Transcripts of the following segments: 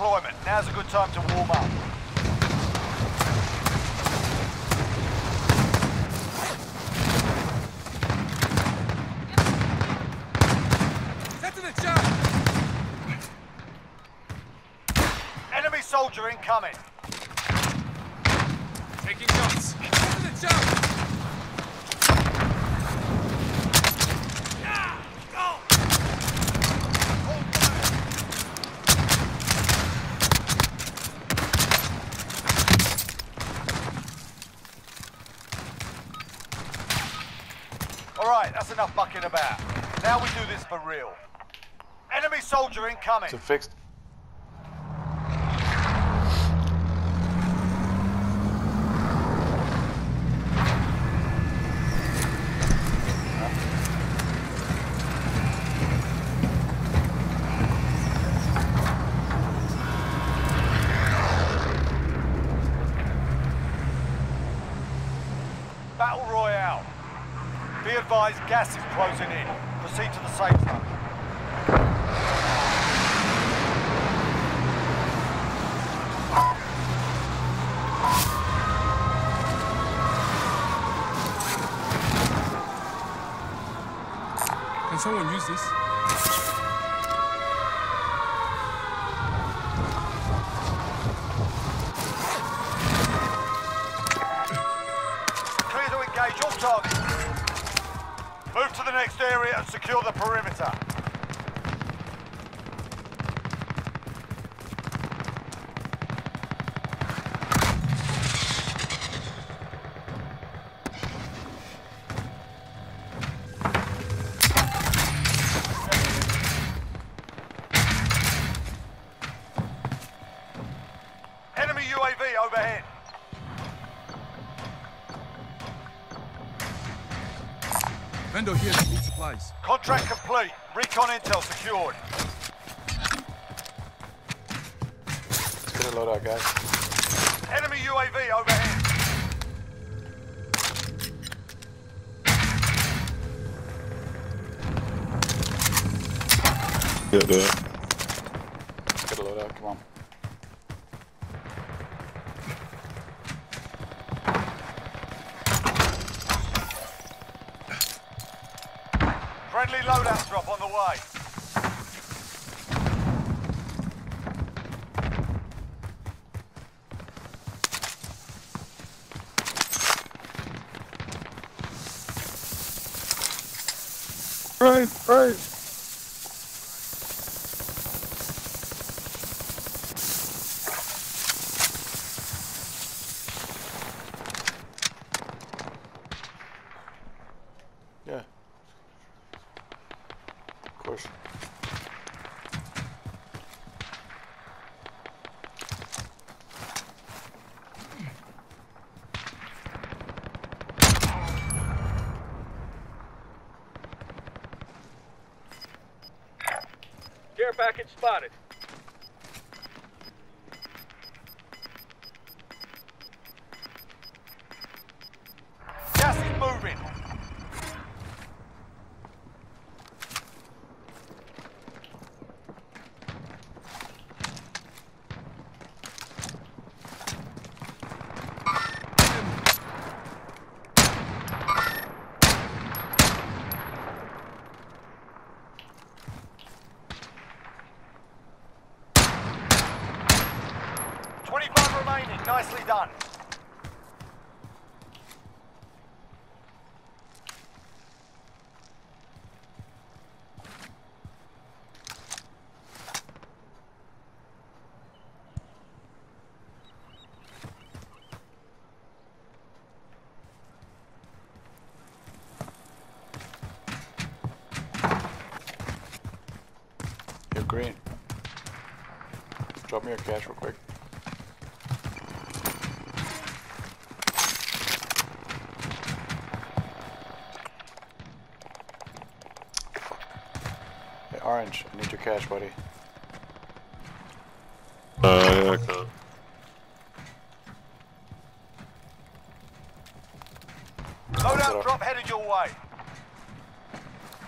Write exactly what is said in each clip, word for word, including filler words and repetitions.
deployment. Now's a good time to warm up. Enemy soldier incoming. Taking shots. Set to the jump. Yeah, go. All right, that's enough mucking about. Now we do this for real. Enemy soldier incoming. Is it fixed? Battle Royale. Be advised, gas is closing in. Proceed to the safe zone. Can someone use this? Clear to engage all targets. Move to the next area and secure the perimeter. Enemy U A V overhead. Vendor here to need supplies. Contract complete. Recon intel secured. Let's get a loadout, guys. Enemy U A V overhead. Yeah, dude. Let's get a loadout, come on. Friendly loadout drop on the way. Right, right. Yeah. Of course. Care package spotted. Gas is moving. twenty-five remaining. Nicely done. You're green. Drop me your cash real quick. Hey, Orange, I need your cash, buddy. Uh, yeah, I can't. Loadout drop headed your way.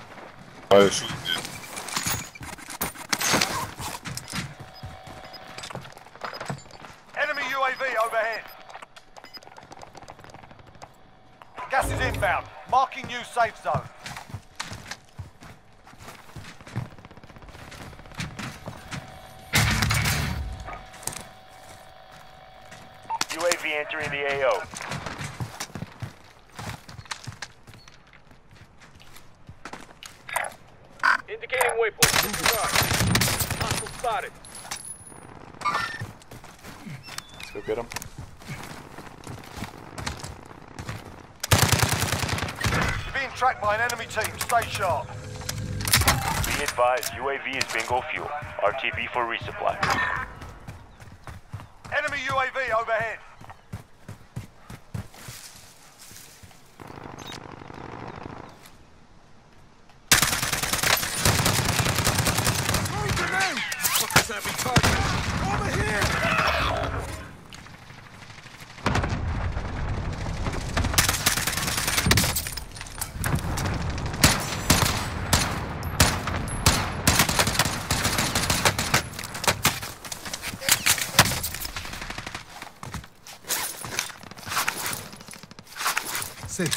I shoot it. Gas is inbound. Marking new safe zone. U A V entering the A O. Indicating waypoint. Disregard. Hostile spotted. Let's go get him. You're being tracked by an enemy team. Stay sharp. Be advised, U A V is bingo fuel. R T B for resupply. Enemy U A V overhead. Throwing grenade! Fuckers have me targeted! Over here! Safe.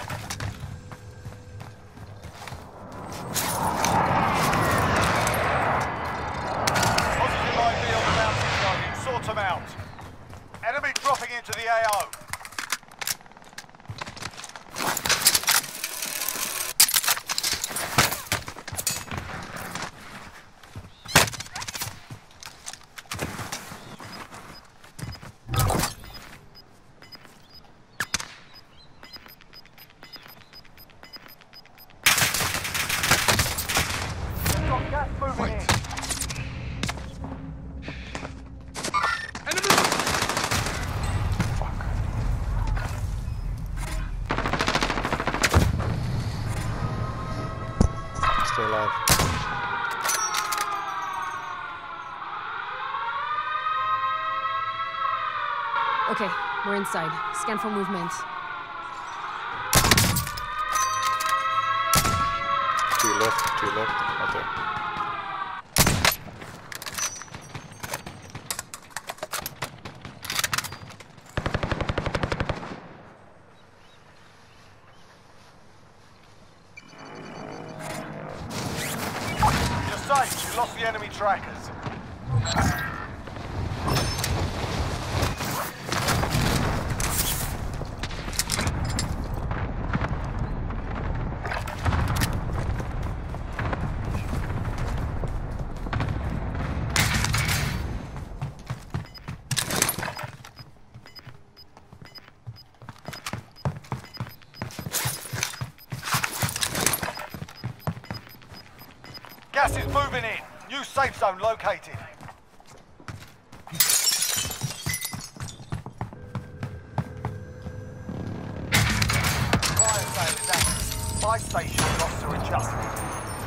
Positive I D on the mountain target. Sort them out. Enemy dropping into the A O. Got gas moving Fight. in. Enemy! Stay alive. Okay, we're inside. Scan for movement. To your left, to your left, right there. You're safe. You lost the enemy trackers. Gas is moving in. New safe zone located. Fire sale is active. Buy station costs are adjusted.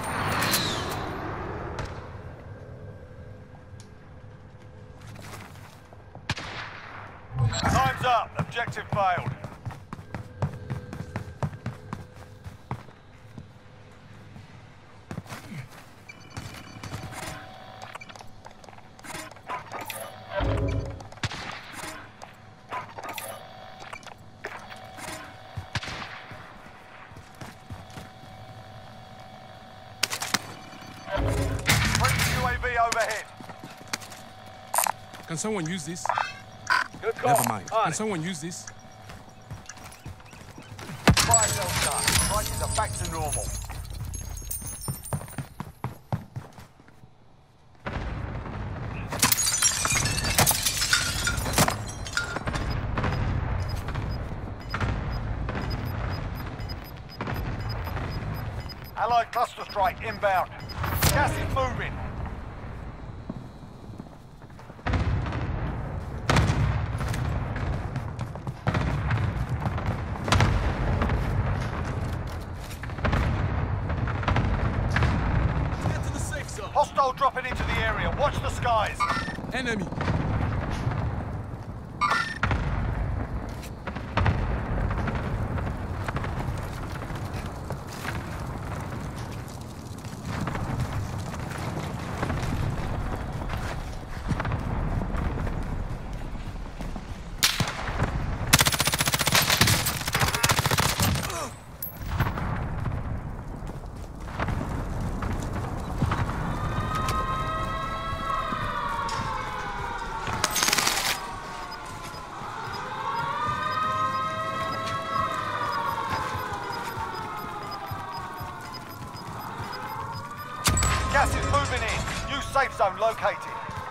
Time's up. Objective failed. Friendly U A V overhead. Can someone use this? Good call. Never mind. On Can it. someone use this? Fire sale done. Prices are back to normal. Allied cluster strike inbound. Gas is moving. Get to the safe zone! Hostile dropping into the area. Watch the skies. Enemy! Gas is moving in. New safe zone located.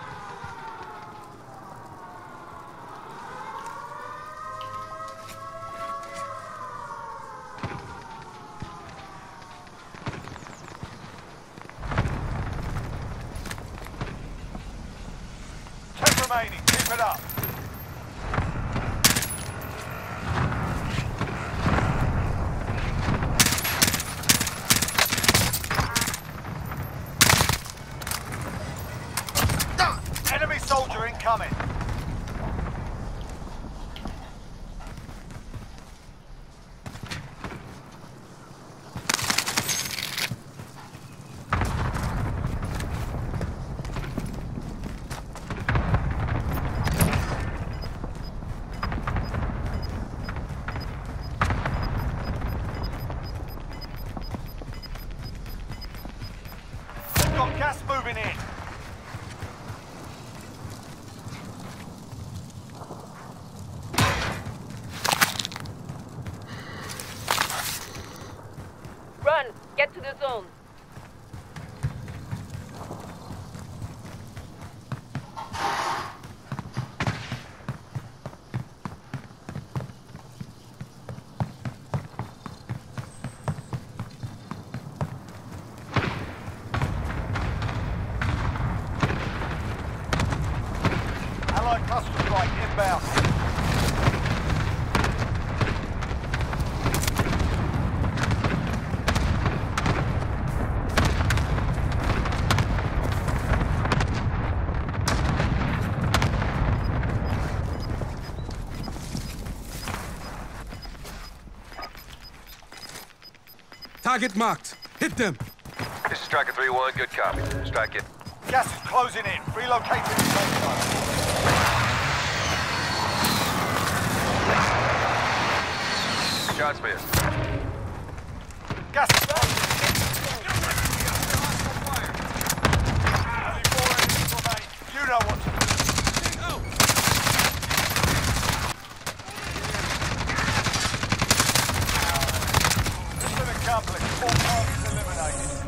Ten remaining. Keep it up. Enemy soldier incoming. They've got gas moving in. Run! Get to the zone. Allied cluster strike inbound. Target marked. Hit them. This is Striker three one, good copy. Strike it. Gas is closing in. Relocating the safe zone. Shots missed. Gas is closing in. Only four enemies remain. You know what to do. Mission accomplished. All targets eliminated.